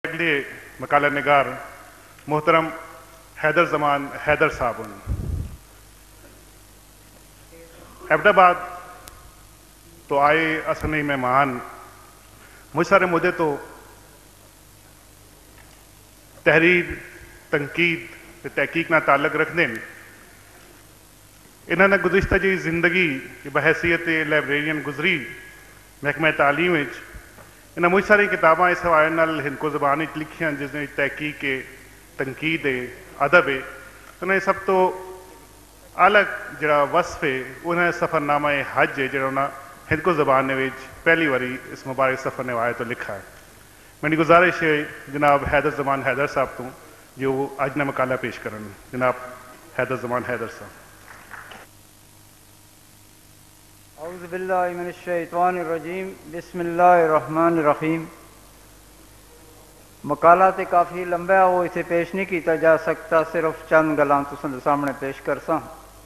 اگلے مقالہ نگار محترم حیدر زمان حیدر صاحب ایبٹ آباد تو آئے اصلی مہمان مجھ سارے مدے تو تحریر تنقید تحقیق نہ تعلق رکھتے ہیں انہوں نے گزشتہ جی زندگی بحیثیت لائبریرین گزری محکمہ تعلیم انہیں مجھ ساری کتاباں اس حوالے نال ہندکو زبان لکھیاں جس نے تحقیق تنقید ادب ہے انہیں سب تو الگ جڑا وصف ہے انہیں سفر نامہ حج ہے جڑا انہیں ہندکو زبان نے پہلی باری اس مبارک سفر نے آئے تو لکھا ہے میری گزارش ہے جناب حیدر زمان حیدر صاحب تو جو وہ اج نہ مقالہ پیش کرن جناب حیدر زمان حیدر صاحب. اعوذ باللہ من الشیطان الرجیم بسم اللہ الرحمن الرحیم. مقالہ تے کافی لمبا ہے وہ اسے پیش نہیں کیتا جا سکتا صرف چند گلاں تساں سامنے پیش کرساں.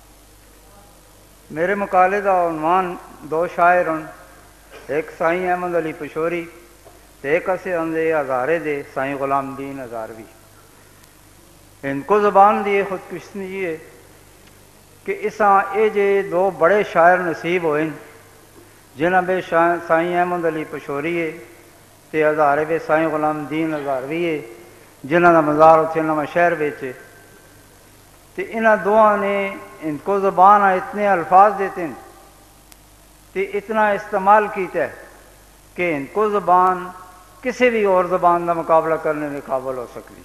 میرے مقالے دا عنوان دو شاعر ہیں ایک سائیں احمد علی پشوری تے ایک اسے اندے ہزارے دے سائیں غلام دین ہزاروی. ہندکو زبان دی خود کشی ہے کہ اساں اے جے دو بڑے شاعر نصیب ہوئے جنہاں بے سائیں احمد علی پشوری ہے تے ہزارے بے سائیں غلام دین ہزاروی ہے جنہاں دا مزار اتھے نواں شہر بیچے تے انہاں دوہاں نے ہندکو زبان اتنے الفاظ دیتے ہیں تے اتنا استعمال کیتا ہے کہ ہندکو زبان کسی بھی اور زبان کا مقابلہ کرنے کے قابل ہو سکتی.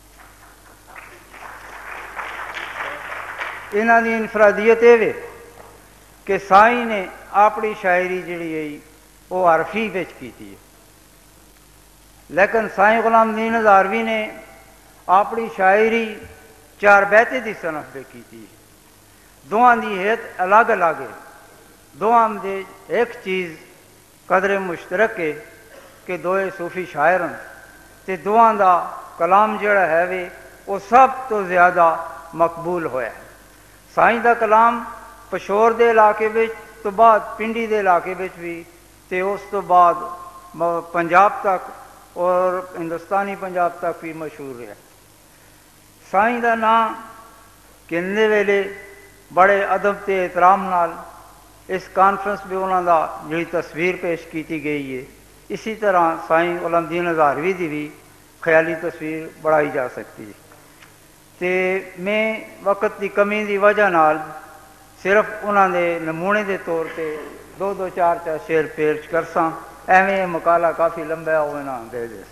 انہاں دی انفرادیت یہ کہ سائیں نے اپنی شاعری جڑی ہے وہ عرفی وچ کیتی ہے لیکن سائیں غلام دین ہزاروی نے اپنی شاعری چار بیتے دی صنف پہ کیتی ہے. دوہاں دی حیت الگ الگ ہے دوہاں دے ایک چیز قدر مشترک ہے کہ دوئے صوفی شاعر ہیں تے دوہاں دا کلام جڑا ہے وہ سب تو زیادہ مقبول ہویا ہے. سائیں دا کلام پشور دے علاقے وچ تو بعد پنڈی دے علاقے وچ بھی تے اس تو بعد پنجاب تک اور ہندوستانی پنجاب تک بھی مشہور ہے. سائیں دا نام کہندے ویلے بڑے ادب تے احترام نال اس کانفرنس بھی انہوں دا جڑی تصویر پیش کیتی گئی ہے اسی طرح سائیں غلام دین ہزاروی دی بھی خیالی تصویر بڑھائی جا سکتی ہے. تے میں وقت دی کمی دی وجہ نال صرف انہوں دے نمونے دے طور پہ دو چار شعر پیش کرساں ایویں مقالہ کافی لمبا ہوئے نہ دے دے.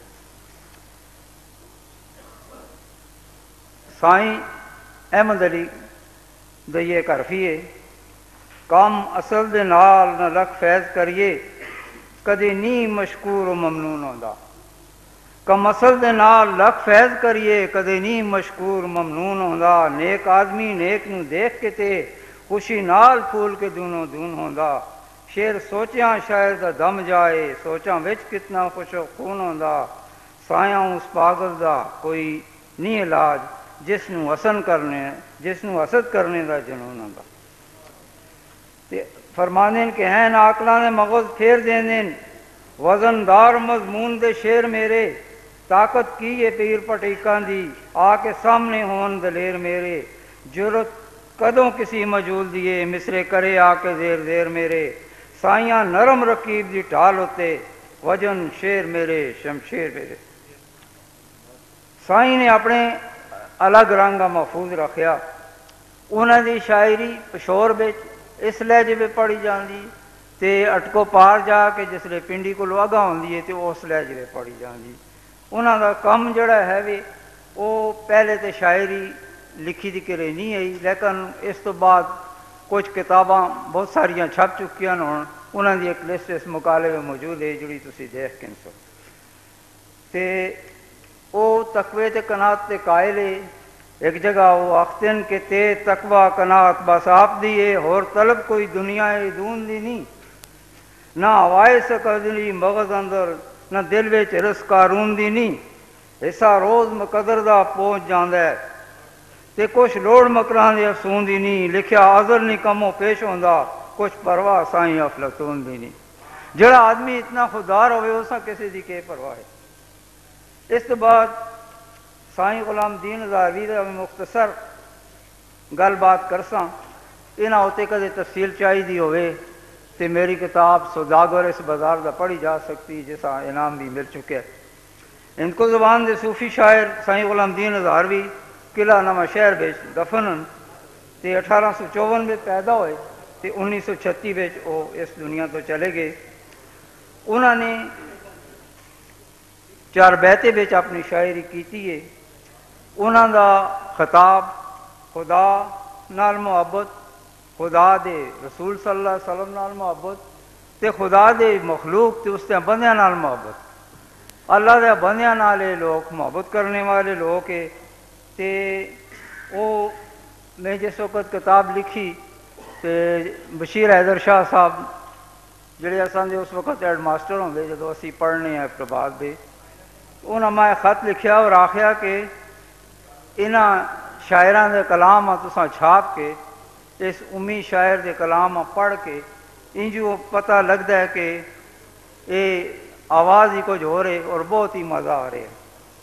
سائیں احمد علی دئیے ایک عرفی ہے کام اصل دے نال نہ لکھ فیض کریے کدے نہیں مشکور و ممنون ہوندا. کم اصل دے نال لکھ فیض کریے کدے نہیں مشکور ممنون ہوندا. نیک آدمی نیک نو دیکھ کے تے خوشی نال پھول کے دونوں دون ہوندا. شعر سوچیاں شاعر دا دم جائے سوچاں وچ کتنا خوش و خون ہوندا. سایاں اس پاگل دا کوئی نہیں علاج جس نو حسد کرنے دا جنون ہوندا. فرمانے کہ ہیں آکلاں نے مغز پھیر دیندے وزندار مضمون دے شعر میرے طاقت کی ہے پیر پٹیکاں دی آ کے سامنے ہون دلیر میرے. جرت کدوں کسی مجول دیے مصرے کرے آ کے زیر زیر میرے. سائیاں نرم رکیب دی ٹال ہوتے وجن شیر میرے شمشیر میرے. سائیں نے اپنے الگ رنگا محفوظ رکھیا. انہوں دی شاعری پشور بچ اس لہجے پہ پڑھی جاندی تے اٹکو پار جا کے جس لئے پنڈی کو لوگا ہوندی ہے تے اس لہجے پہ پڑھی جاندی. انہوں دا کم جڑا ہے وہ پہلے تے شاعری لکھی دی کرے نہیں آئی لیکن اس تو بعد کچھ کتاباں بہت ساریاں چھپ چکیاں ہوں. انہوں دی ایک لسٹ اس مقالے میں موجود ہے جڑی تسی دیکھ کے سو تے او تقوی تے قناعت تے قائل ہے. ایک جگہ وہ آختن کہ تے تقوی قناعت بس آپ دیئے اور طلب کوئی دنیا دون دی نہیں. نہ ہوائے سکدلی مغز اندر نہ دل وچ رس کارون دی نہیں. ایسا روز مقدر دا پہنچ جاندہ ہے تے کچھ لوڑ مکران دی افسون دی نہیں. لکھیا عذر نہیں کموں پیش ہوندا کچھ پرواہ سائیں افلاطون دی نہیں. جڑا آدمی اتنا خوددار ہوئے اسا کسی دی کے پرواہ ہے. اس تو بعد سائیں غلام دین ہزاروی کا میں مختصر گل بات کرساں، انہاں اتنے کدے تفصیل چاہیے ہوئے تو میری کتاب سوداگر اس بازار دا پڑھی جا سکتی، جسا انعام بھی مل چکا ہے۔ ہندکو زبان دے صوفی شاعر سائیں غلام دین ہزاروی قلعہ نواں شہر بچ دفن ہیں، تے 1854 میں پیدا ہوئے تے 1936 بچ وہ اس دنیا تو چلے گئے۔ انہوں نے چار بیتے بچ اپنی شاعری کیتی ہے۔ انہوں دا خطاب خدا نال محبت، خدا دے رسول صلی اللہ علیہ وسلم نال محبت تے خدا دے مخلوق تے اس دے بندیاں نال محبت، اللہ دے بندیاں نال لوگ محبت کرنے والے لوگ ہے۔ تے وہ میں جس وقت کتاب لکھی تے بشیر حیدر شاہ صاحب جڑے اساں دے اس وقت ہیڈ ماسٹر ہوندے جدو اسی پڑھنے ہیں پرباد دے، انہاں میں خط لکھیا اور آخیا کہ انہاں شاعراں دے کلام تساں چھاپ کے اس امی شاعر دے کلام پڑھ کے انجو پتہ لگتا ہے کہ یہ آواز ہی کچھ ہو رہے اور بہت ہی مزہ آ رہا ہے۔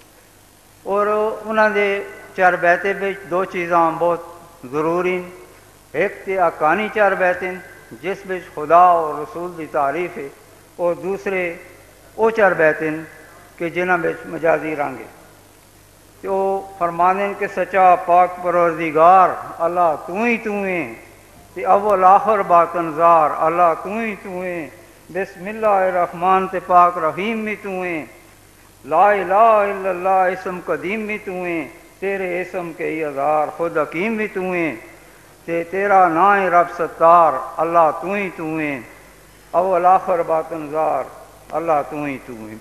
اور انہاں دے چار بیتے بچ دو چیزاں بہت ضروری ہیں، ایک تے آکانی چار بیتے جس بچ خدا اور رسول دی تعریف ہے، اور دوسرے وہ چار بیتے کہ جنہاں بچ مجازی رنگ ہے۔ تو فرمانے کہ سچا پاک پروردگار اللہ تو ہے، تے اول آخر باطن زار اللہ تو ہے، بسم اللہ الرحمن تے پاک رحیم بھی تو ہے، لا الہ الا اللہ اسم قدیم بھی تو ہے، تیرے اسم کے ہی ہزار خود حکیم بھی تو ہے، تے تیرا نام رب ستار اللہ تو ہے، اول آخر باطن زار اللہ تو ہے۔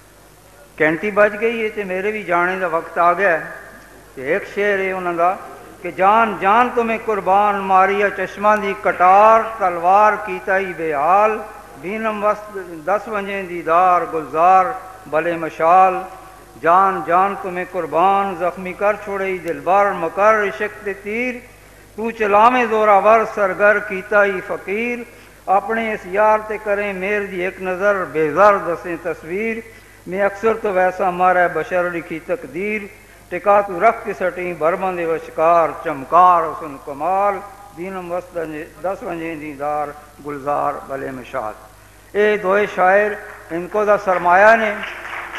کینٹی بج گئی ہے تو میرے بھی جانے کا وقت آ گیا ہے۔ تو ایک شعر ہے انہوں کا کہ جان جان تمہیں قربان ماریا چشمہ دی کٹار تلوار کیتا ہی بے حال بینم وسط 10 ونجیں دیدار گلزار بلے مشال جان جان تمہیں قربان زخمی کر چھوڑے ہی دل بر مکر عشق تے تیر تو چلامے زوراور سرگر کیتا ہی فقیر اپنے اس یار تے کریں میر دی ایک نظر بے زر دسیں تصویر میں اکثر تو ویسا مارا بشر لکھی تقدیر ٹکا تو رکھ کے سٹیں برمند وشکار چمکار حسن کمال دینم وسط 10 ونجیں دیدار گلزار بلے مشال۔ اے دوئے شاعر ہندکو دا سرمایہ نے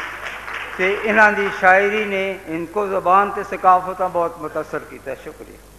تے انہاں دی شاعری نے ہندکو زبان تے ثقافتاں بہت متاثر کیتا ہے۔ شکریہ۔